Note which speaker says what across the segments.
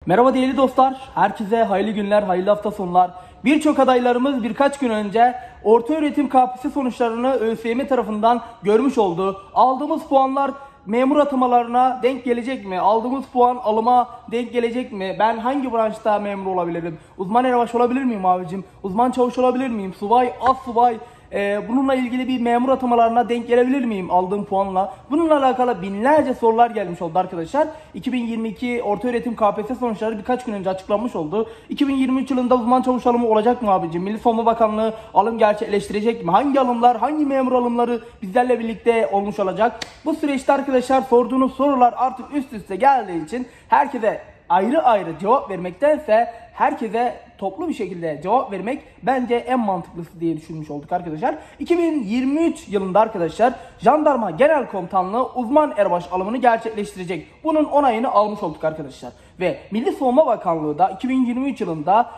Speaker 1: Merhaba değerli dostlar, herkese hayırlı günler, hayırlı hafta sonlar. Birçok adaylarımız birkaç gün önce ortaöğretim KPSS sonuçlarını ÖSYM tarafından görmüş oldu. Aldığımız puanlar memur atamalarına denk gelecek mi? Aldığımız puan alıma denk gelecek mi? Ben hangi branşta memur olabilirim? Uzman elebaş olabilir miyim abicim? Uzman çavuş olabilir miyim? Subay, astsubay. Bununla ilgili bir memur atamalarına denk gelebilir miyim aldığım puanla? Bununla alakalı binlerce sorular gelmiş oldu arkadaşlar. 2022 ortaöğretim KPSS sonuçları birkaç gün önce açıklanmış oldu. 2023 yılında uzman çavuş alımı olacak mı abicim? Milli Savunma Bakanlığı alım gerçekleştirecek mi? Hangi alımlar, hangi memur alımları bizlerle birlikte olmuş olacak? Bu süreçte arkadaşlar sorduğunuz sorular artık üst üste geldiği için herkese ayrı ayrı cevap vermektense herkese toplu bir şekilde cevap vermek bence en mantıklısı diye düşünmüş olduk arkadaşlar. 2023 yılında arkadaşlar Jandarma Genel Komutanlığı uzman erbaş alımını gerçekleştirecek. Bunun onayını almış olduk arkadaşlar. Ve Milli Savunma Bakanlığı da 2023 yılında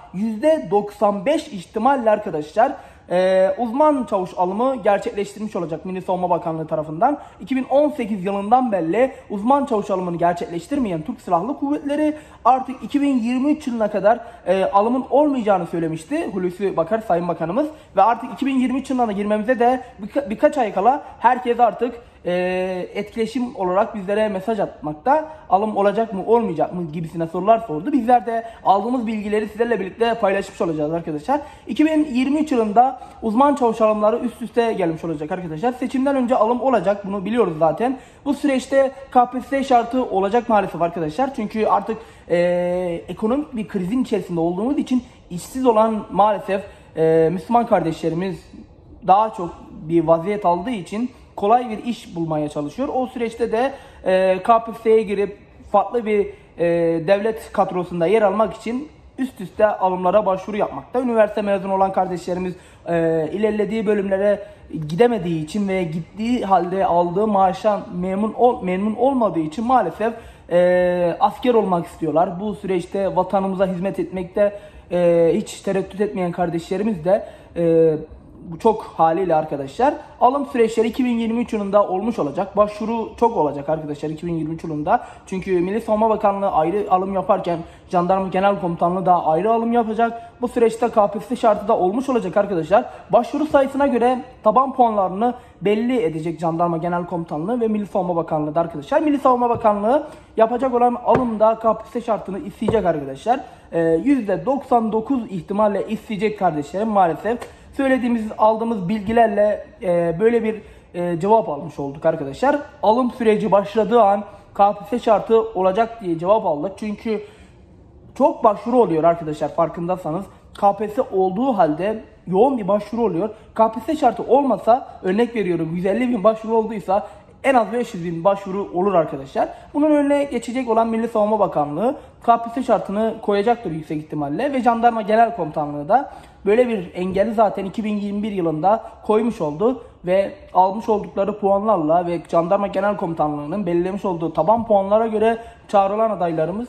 Speaker 1: %95 ihtimalle arkadaşlar uzman çavuş alımı gerçekleştirmiş olacak Milli Savunma Bakanlığı tarafından. 2018 yılından beri uzman çavuş alımını gerçekleştirmeyen Türk Silahlı Kuvvetleri artık 2023 yılına kadar alımın olmayacağını söylemişti Hulusi Bakar Sayın Bakanımız. Ve artık 2023 yılına girmemize de birkaç ay kala herkes artık etkileşim olarak bizlere mesaj atmakta. Alım olacak mı olmayacak mı gibisine sorular sordu. Bizler de aldığımız bilgileri sizlerle birlikte paylaşmış olacağız arkadaşlar. 2023 yılında uzman çavuş alımları üst üste gelmiş olacak arkadaşlar. Seçimden önce alım olacak, bunu biliyoruz zaten. Bu süreçte KPSS şartı olacak maalesef arkadaşlar. Çünkü artık ekonomik bir krizin içerisinde olduğumuz için işsiz olan maalesef Müslüman kardeşlerimiz daha çok bir vaziyet aldığı için kolay bir iş bulmaya çalışıyor. O süreçte de KPSS'ye girip farklı bir devlet kadrosunda yer almak için üst üste alımlara başvuru yapmakta. Üniversite mezunu olan kardeşlerimiz ilerlediği bölümlere gidemediği için ve gittiği halde aldığı maaştan memnun olmadığı için maalesef asker olmak istiyorlar. Bu süreçte vatanımıza hizmet etmekte hiç tereddüt etmeyen kardeşlerimiz de çok haliyle arkadaşlar alım süreçleri 2023 yılında olmuş olacak. Başvuru çok olacak arkadaşlar 2023 yılında. Çünkü Milli Savunma Bakanlığı ayrı alım yaparken Jandarma Genel Komutanlığı da ayrı alım yapacak. Bu süreçte KPSS şartı da olmuş olacak arkadaşlar. Başvuru sayısına göre taban puanlarını belli edecek Jandarma Genel Komutanlığı ve Milli Savunma Bakanlığı da arkadaşlar. Milli Savunma Bakanlığı yapacak olan alımda KPSS şartını isteyecek arkadaşlar. %99 ihtimalle isteyecek kardeşlerim maalesef. Aldığımız bilgilerle böyle bir cevap almış olduk arkadaşlar. Alım süreci başladığı an KPSS şartı olacak diye cevap aldık. Çünkü çok başvuru oluyor arkadaşlar, farkındaysanız. KPSS olduğu halde yoğun bir başvuru oluyor. KPSS şartı olmasa, örnek veriyorum 150 bin başvuru olduysa en az 500 bin başvuru olur arkadaşlar. Bunun önüne geçecek olan Milli Savunma Bakanlığı KPSS şartını koyacaktır yüksek ihtimalle. Ve Jandarma Genel Komutanlığı da böyle bir engeli zaten 2021 yılında koymuş oldu. Ve almış oldukları puanlarla ve Jandarma Genel Komutanlığı'nın belirlemiş olduğu taban puanlara göre çağrılan adaylarımız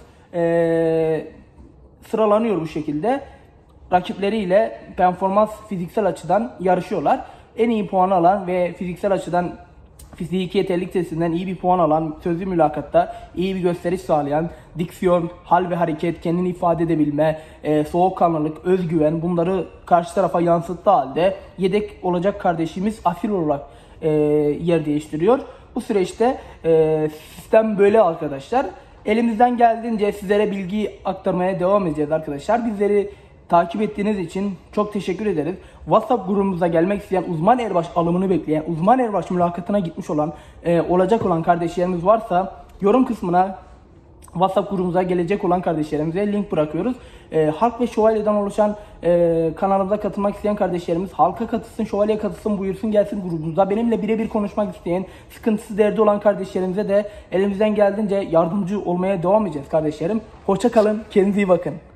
Speaker 1: sıralanıyor bu şekilde. Rakipleriyle performans fiziksel açıdan yarışıyorlar. En iyi puanı alan ve fiziksel açıdan fiziki yeterlilik testinden iyi bir puan alan, sözlü mülakatta iyi bir gösteriş sağlayan, diksiyon, hal ve hareket, kendini ifade edebilme, soğukkanlılık, özgüven, bunları karşı tarafa yansıttığı halde yedek olacak kardeşimiz asil olarak yer değiştiriyor. Bu süreçte sistem böyle arkadaşlar. Elimizden geldiğince sizlere bilgi aktarmaya devam edeceğiz arkadaşlar. Bizleri takip ettiğiniz için çok teşekkür ederiz. WhatsApp grubumuza gelmek isteyen, uzman erbaş alımını bekleyen, uzman erbaş mülakatına gitmiş olan, olacak olan kardeşlerimiz varsa yorum kısmına WhatsApp grubumuza gelecek olan kardeşlerimize link bırakıyoruz. Halk ve Şövalye'den oluşan kanalımıza katılmak isteyen kardeşlerimiz halka katılsın, şövalye katılsın, buyursun gelsin grubumuza. Benimle birebir konuşmak isteyen, sıkıntısı derdi olan kardeşlerimize de elimizden geldiğince yardımcı olmaya devam edeceğiz kardeşlerim. Hoşça kalın, kendinize iyi bakın.